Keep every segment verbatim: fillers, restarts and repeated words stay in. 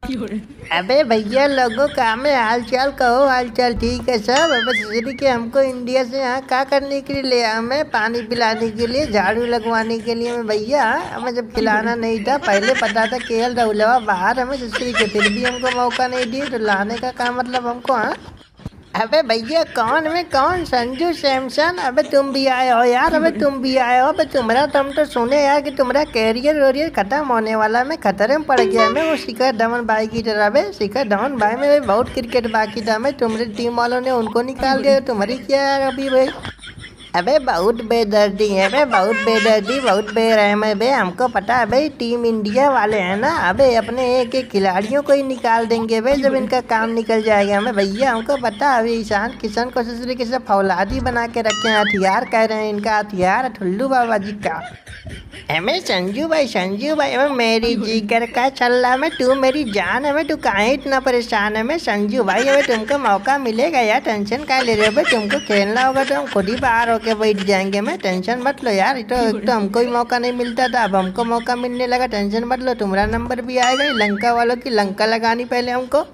अबे भैया लोगों का में हाल चाल कहो, हाल चाल ठीक है सब। बस इसलिए कि हमको इंडिया से यहाँ क्या करने के लिए ले आया, हमें पानी पिलाने के लिए, झाड़ू लगवाने के लिए। मैं भैया हमें जब खिलाना नहीं था, पहले पता था केएल राहुलवा बाहर, हमें सुश्री के फिर भी हमको मौका नहीं दिए, तो लाने का क्या मतलब हमको। हाँ अबे भैया कौन में कौन, संजू सैमसन। अबे तुम भी आए हो यार, अबे तुम भी आए हो। अबे तुम्हारा तुम तो सुने यार कि तुम्हारा कैरियर वोरियर खत्म होने वाला, मैं खतरे में पड़ गया मैं वो शिखर धवन भाई की तरह। बे शिखर धवन भाई में बहुत क्रिकेट बाकी था, मैं तुम्हारी टीम वालों ने उनको निकाल दिया, तुम्हारी क्या यार अभी भाई। अबे बहुत बेदर्दी है बे, बहुत बेदर्दी, बहुत बेरहम है बे। हमको पता है भाई टीम इंडिया वाले हैं ना, अबे अपने एक एक खिलाड़ियों को ही निकाल देंगे भाई जब इनका काम निकल जाएगा। हमें भैया हमको पता है, अभी ईशान किशन को दूसरे के सब फौलादी बना के रखे हैं, हथियार कह रहे हैं इनका हथियार ठुल्लू बाबा जी का। एमे संजू भाई, संजू भाई एमे मेरी जिगर का छल्ला में, तू मेरी जान है, तू काहे इतना परेशान है। मैं संजू भाई अबे तुमको मौका मिलेगा यार, टेंशन क्या ले रहे हो भाई। तुमको खेलना होगा तो हम खुद ही बाहर होके बैठ जाएंगे, मैं टेंशन मत लो यार। तो एक तो हमको ही मौका नहीं मिलता था, अब हमको मौका मिलने लगा, टेंशन मत लो। तुम्हारा नंबर भी आएगा, लंका वालों की लंका लगानी पहले हमको।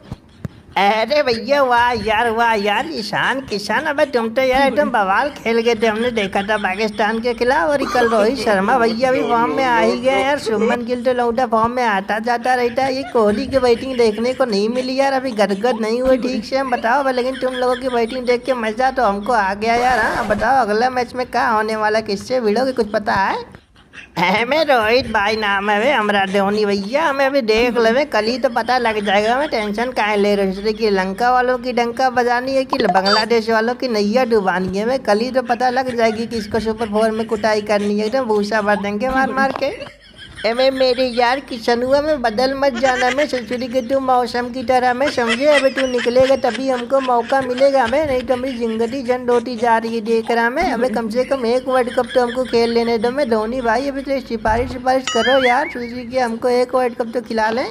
अरे भैया वाह यार, वाह यार, ईशान किशन अबे तुम तो यार एकदम बवाल खेल गए थे, हमने देखा था पाकिस्तान के खिलाफ। और कल रोहित शर्मा भैया भी फॉर्म में आ ही गए यार, शुभमन गिल तो लौटा फॉर्म में आता जाता रहता है। ये कोहली की बैटिंग देखने को नहीं मिली यार, अभी गदगद नहीं हुई ठीक से। हम बताओ भाई, लेकिन तुम लोगों की बैटिंग देख के मजा तो हमको आ गया यार। हाँ बताओ अगला मैच में क्या होने वाला, किससे भिड़ोगे, कुछ पता है? हमें रोहित भाई नाम है वे, हमारा धोनी भैया। हमें अभी देख ले, कल ही तो पता लग जाएगा। हमें टेंशन काहे ले रहे हो कि लंका वालों की डंका बजानी है कि बांग्लादेश वालों की नैया डुबानी है। हमें कल ही तो पता लग जाएगी कि इसको सुपर फोर में कुटाई करनी है, एकदम भूसा भर देंगे मार मार के। एमे मेरे यार किशनुआ में बदल मत जाना, मैं ससुरी के तू मौसम की तरह में समझे। अबे तू निकलेगा तभी हमको मौका मिलेगा हमें, नहीं तो मेरी जिंदगी झंड होती जा रही है देख रहा मैं। अबे कम से कम एक वर्ल्ड कप तो हमको खेल लेने दो। मैं धोनी भाई अभी तो सिफारिश सिफारिश करो यार, ससुरी के हमको एक वर्ल्ड कप तो खिला लें।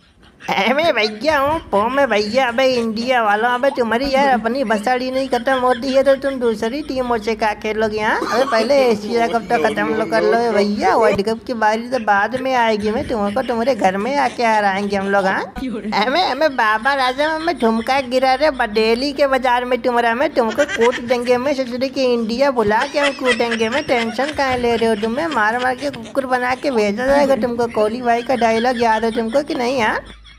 मैं भैया हूँ पो में भैया। अबे इंडिया वालों, अबे तुम्हारी यार अपनी बसाड़ी नहीं खत्म होती है तो तुम दूसरी टीमों से क्या खेलोगे यहाँ। अबे पहले एशिया कप तो खत्म लो कर लो भैया, वर्ल्ड कप की बारी तो बाद में आएगी। मैं तुमको तुम्हारे घर में आके हराएंगे हम लोग। हाँ हमें हमें बाबा राजा में ठुमका गिरा रहे बडेली के बाजार में तुम्हारा, मैं तुमको कूट देंगे। मैं ससुरी की इंडिया बुला के हम कूटेंगे। मैं टेंशन कहाँ ले रहे हो, तुम्हें मार मार के कुकुर बना के भेजा जाएगा तुमको। कोहली भाई का डायलॉग याद है तुमको कि नहीं? हाँ